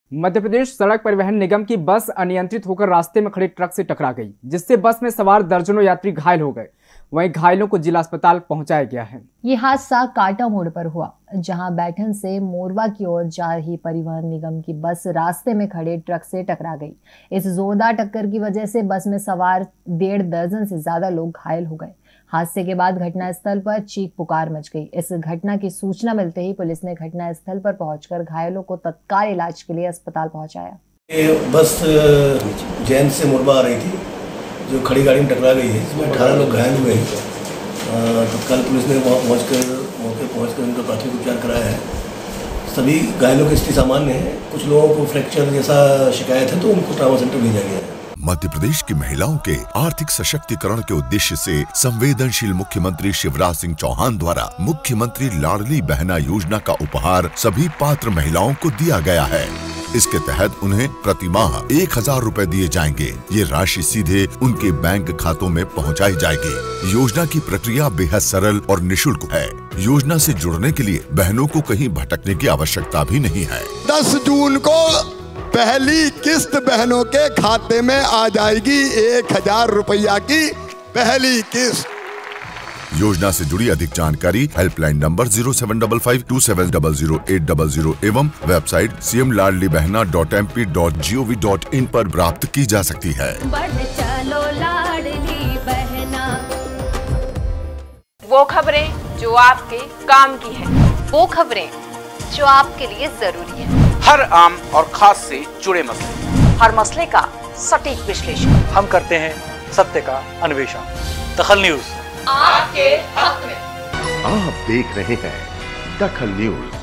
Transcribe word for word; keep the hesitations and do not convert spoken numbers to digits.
मध्य प्रदेश सड़क परिवहन निगम की बस अनियंत्रित होकर रास्ते में खड़े ट्रक से टकरा गई, जिससे बस में सवार दर्जनों यात्री घायल हो गए। वहीं घायलों को जिला अस्पताल पहुंचाया गया है। ये हादसा कांटा मोड़ पर हुआ, जहां बैठन से मोरवा की ओर जा रही परिवहन निगम की बस रास्ते में खड़े ट्रक से टकरा गई। इस जोरदार टक्कर की वजह से बस में सवार डेढ़ दर्जन से ज्यादा लोग घायल हो गए। हादसे के बाद घटनास्थल पर चीख पुकार मच गई। इस घटना की सूचना मिलते ही पुलिस ने घटनास्थल पर पहुंचकर घायलों को तत्काल इलाज के लिए अस्पताल पहुंचाया। ये बस जैन से मोरबा आ रही थी, जो खड़ी गाड़ी में टकरा गई है, इसमें अठारह लोग घायल हुए हैं। तत्काल पुलिस ने वहाँ पहुँच कर मौके पहुँच कर उनका प्राथमिक उपचार कराया है। सभी घायलों की स्थिति सामान्य है। कुछ लोगों को फ्रैक्चर जैसा शिकायत है तो उनको ट्रामा सेंटर भेजा गया है। मध्य प्रदेश की महिलाओं के आर्थिक सशक्तिकरण के उद्देश्य से संवेदनशील मुख्यमंत्री शिवराज सिंह चौहान द्वारा मुख्यमंत्री लाडली बहना योजना का उपहार सभी पात्र महिलाओं को दिया गया है। इसके तहत उन्हें प्रति माह एक हजार रूपए दिए जाएंगे। ये राशि सीधे उनके बैंक खातों में पहुंचाई जाएगी। योजना की प्रक्रिया बेहद सरल और निशुल्क है। योजना से जुड़ने के लिए बहनों को कहीं भटकने की आवश्यकता भी नहीं है। दस जून को पहली किस्त बहनों के खाते में आ जाएगी। एक हजार रुपया की पहली किस्त। योजना से जुड़ी अधिक जानकारी helpline number zero seven double five two seven double zero eight double zero एवं website C M Ladli Behna dot M P dot G O V dot in पर प्राप्त की जा सकती है। बढ़ चलो लाडली बहना। वो खबरें जो आपके काम की है, वो खबरें जो आपके लिए जरूरी है। हर आम और खास से जुड़े मसले, हर मसले का सटीक विश्लेषण हम करते हैं, सत्य का अन्वेषण। दखल न्यूज आपके हक में। आप देख रहे हैं दखल न्यूज।